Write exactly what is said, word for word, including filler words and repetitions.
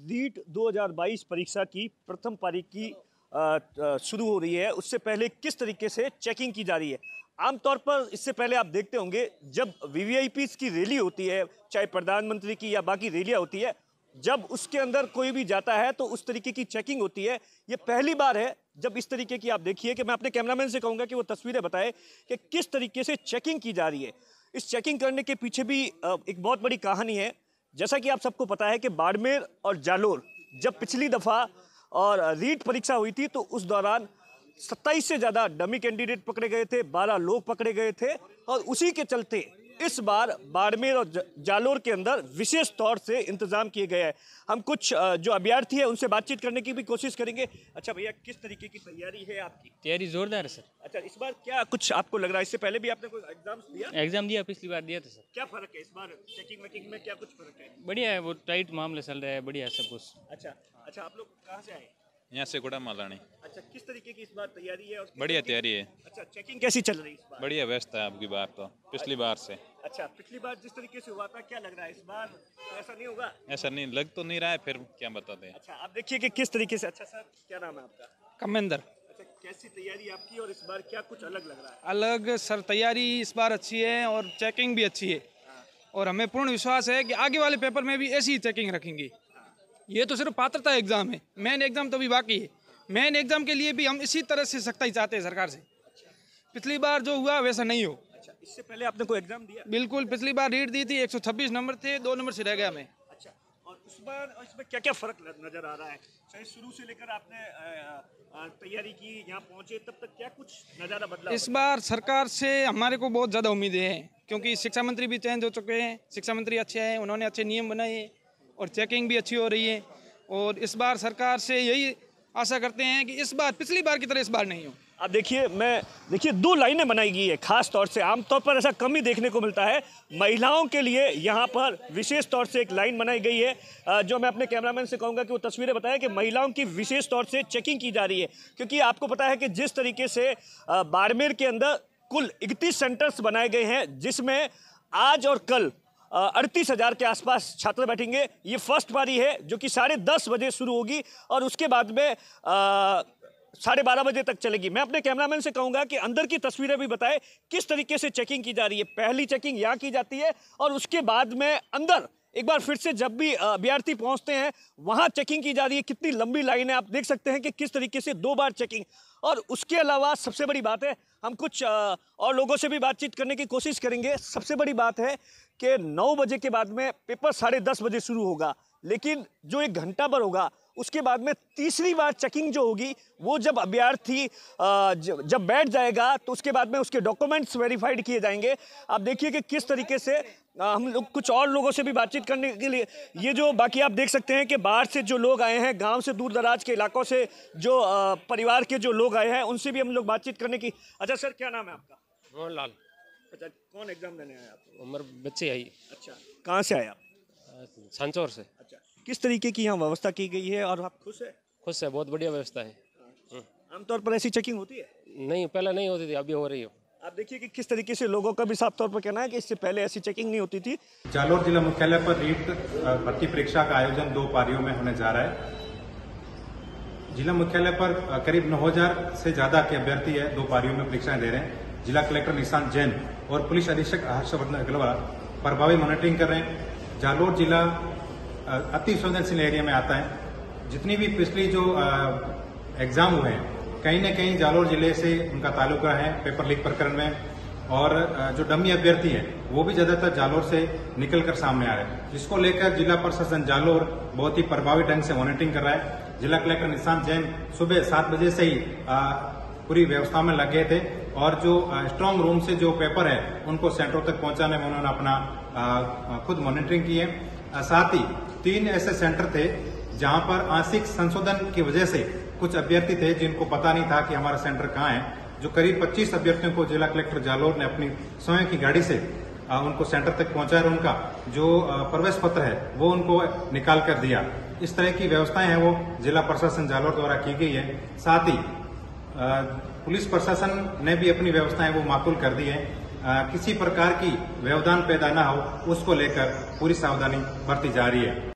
NEET दो हज़ार बाईस परीक्षा की प्रथम पारी की शुरू हो रही है, उससे पहले किस तरीके से चेकिंग की जा रही है। आमतौर पर इससे पहले आप देखते होंगे जब वीवीआईपीज़ की रैली होती है, चाहे प्रधानमंत्री की या बाकी रैलियां होती है, जब उसके अंदर कोई भी जाता है तो उस तरीके की चेकिंग होती है। ये पहली बार है जब इस तरीके की, आप देखिए कि मैं अपने कैमरामैन से कहूँगा कि वो तस्वीरें बताए कि किस तरीके से चेकिंग की जा रही है। इस चेकिंग करने के पीछे भी एक बहुत बड़ी कहानी है। जैसा कि आप सबको पता है कि बाड़मेर और जालोर जब पिछली दफ़ा और रीट परीक्षा हुई थी तो उस दौरान सत्ताईस से ज़्यादा डमी कैंडिडेट पकड़े गए थे, बारह लोग पकड़े गए थे और उसी के चलते इस बार बाड़मेर और जालोर के अंदर विशेष तौर से इंतजाम किए गए हैं। हम कुछ जो अभ्यर्थी है उनसे बातचीत करने की भी कोशिश करेंगे। अच्छा भैया, किस तरीके की तैयारी है आपकी? तैयारी जोरदार है सर। अच्छा, इस बार क्या कुछ आपको लग रहा है? इससे पहले भी आपने कोई एग्जाम दिया? एग्जाम दिया, पिछली बार दिया था सर। क्या फर्क है इस बार चेकिंग वेकिंग में, क्या कुछ फर्क है? बढ़िया है, वो टाइट मामला चल रहा है, बढ़िया है सब कुछ। अच्छा अच्छा, आप लोग कहाँ से आए? यहाँ से गुड़ा मालानी। अच्छा, किस तरीके की इस बार तैयारी है? बढ़िया तैयारी है। अच्छा, चेकिंग कैसी चल रही है इस बार? बढ़िया व्यवस्था है आपकी बार तो पिछली बार से। अच्छा, पिछली बार जिस तरीके से हुआ था, क्या लग रहा है इस बार तो ऐसा नहीं होगा? ऐसा नहीं लग तो नहीं रहा है, फिर क्या बताते हैं। अच्छा, आप देखिए कि किस तरीके से। अच्छा सर, क्या नाम है आपका? कमेंदर। अच्छा, कैसी तैयारी आपकी और इस बार क्या कुछ अलग लग रहा है? अलग सर, तैयारी इस बार अच्छी है और चेकिंग भी अच्छी है और हमें पूर्ण विश्वास है कि आगे वाले पेपर में भी ऐसी ही चेकिंग रखेंगे। ये तो सिर्फ पात्रता एग्जाम है, मेन एग्जाम तो अभी बाकी है। मेन एग्जाम के लिए भी हम इसी तरह से सख्ताई चाहते हैं सरकार से। पिछली बार जो हुआ वैसा नहीं हो। अच्छा, इससे पहले आपने कोई एग्जाम दिया? बिल्कुल, पिछली बार रीट दी थी, एक सौ छब्बीस नंबर थे, दो नंबर से रह गया मैं। अच्छा, और इस बार इसमें क्या क्या फर्क नजर आ रहा है? चाहे शुरू से लेकर आपने तैयारी की, यहाँ पहुंचे तब तक क्या कुछ नज़ारा बदला? इस बार सरकार से हमारे को बहुत ज़्यादा उम्मीदें हैं क्योंकि शिक्षा मंत्री भी चेंज हो चुके हैं। शिक्षा मंत्री अच्छे हैं, उन्होंने अच्छे नियम बनाए हैं और चेकिंग भी अच्छी हो रही है। और इस बार सरकार से यही आशा करते हैं कि इस बार पिछली बार की तरह इस बार नहीं हो। आप देखिए, मैं देखिए दो लाइनें बनाई गई है खास तौर से, आमतौर पर ऐसा कम ही देखने को मिलता है। महिलाओं के लिए यहाँ पर विशेष तौर से एक लाइन बनाई गई है, जो मैं अपने कैमरामैन से कहूँगा कि वो तस्वीरें बताए कि महिलाओं की विशेष तौर से चेकिंग की जा रही है। क्योंकि आपको पता है कि जिस तरीके से बाड़मेर के अंदर कुल इकतीस सेंटर्स बनाए गए हैं, जिसमें आज और कल अड़तीस हज़ार के आसपास छात्र बैठेंगे। ये फर्स्ट पारी है जो कि साढ़े दस बजे शुरू होगी और उसके बाद में साढ़े बारह बजे तक चलेगी। मैं अपने कैमरामैन से कहूँगा कि अंदर की तस्वीरें भी बताए किस तरीके से चेकिंग की जा रही है। पहली चेकिंग यहाँ की जाती है और उसके बाद में अंदर एक बार फिर से जब भी अभ्यर्थी पहुँचते हैं वहाँ चेकिंग की जा रही है। कितनी लंबी लाइन है, आप देख सकते हैं कि किस तरीके से दो बार चेकिंग। और उसके अलावा सबसे बड़ी बात है, हम कुछ और लोगों से भी बातचीत करने की कोशिश करेंगे। सबसे बड़ी बात है कि नौ बजे के बाद में पेपर साढ़े दस बजे शुरू होगा, लेकिन जो एक घंटा भर होगा उसके बाद में तीसरी बार चेकिंग जो होगी वो जब अभ्यर्थी जब बैठ जाएगा तो उसके बाद में उसके डॉक्यूमेंट्स वेरीफाइड किए जाएंगे। आप देखिए कि किस तरीके से हम लोग कुछ और लोगों से भी बातचीत करने के लिए, ये जो बाकी आप देख सकते हैं कि बाहर से जो लोग आए हैं, गांव से दूर दराज के इलाकों से जो परिवार के जो लोग आए हैं, उनसे भी हम लोग बातचीत करने की। अच्छा सर, क्या नाम है आपका? मोहनलाल। अच्छा, कौन एग्जाम देने आए आप? उम्र बच्चे आई। अच्छा, कहाँ से आए आप? सांचौर से। अच्छा, किस तरीके की यहाँ व्यवस्था की गई है और आप खुश है? खुश है, बहुत बढ़िया व्यवस्था है। आमतौर पर ऐसी चेकिंग होती है? नहीं, पहले नहीं होती थी, अभी हो रही है। आप देखिए कि किस तरीके से लोगों का भी साफ तौर पर कहना है कि इससे पहले ऐसी चेकिंग नहीं होती थी। जालोर जिला मुख्यालय पर रीट भर्ती परीक्षा का आयोजन दो पारियों में होने जा रहा है। जिला मुख्यालय पर करीब नौ हजार से ज्यादा के अभ्यर्थी है, दो पारियों में परीक्षाएं दे रहे हैं। जिला कलेक्टर निशांत जैन और पुलिस अधीक्षक हर्षवर्धन अग्रवाल प्रभावी मॉनिटरिंग कर रहे हैं। जालोर जिला अति संवेदनशील एरिया में आता है। जितनी भी पिछली जो एग्जाम हुए हैं, कहीं न कहीं जालोर जिले से उनका ताल्लुका है पेपर लीक प्रकरण में, और जो डमी अभ्यर्थी हैं वो भी ज्यादातर जालोर से निकलकर सामने आ रहे हैं, जिसको लेकर जिला प्रशासन जालोर बहुत ही प्रभावी ढंग से मॉनिटरिंग कर रहा है। जिला कलेक्टर निशांत जैन सुबह सात बजे से ही पूरी व्यवस्था में लग गए थे और जो स्ट्रांग रूम से जो पेपर है उनको सेंटरों तक पहुंचाने में उन्होंने अपना खुद मॉनिटरिंग की है। साथ ही तीन ऐसे सेंटर थे जहां पर आंशिक संशोधन की वजह से कुछ अभ्यर्थी थे जिनको पता नहीं था कि हमारा सेंटर कहाँ है, जो करीब पच्चीस अभ्यर्थियों को जिला कलेक्टर जालोर ने अपनी स्वयं की गाड़ी से आ, उनको सेंटर तक पहुंचाया और उनका जो प्रवेश पत्र है वो उनको निकाल कर दिया। इस तरह की व्यवस्थाएं हैं वो जिला प्रशासन जालोर द्वारा की गई है। साथ ही आ, पुलिस प्रशासन ने भी अपनी व्यवस्थाएं वो माकूल कर दी है। आ, किसी प्रकार की व्यवधान पैदा न हो उसको लेकर पूरी सावधानी बरती जा रही है।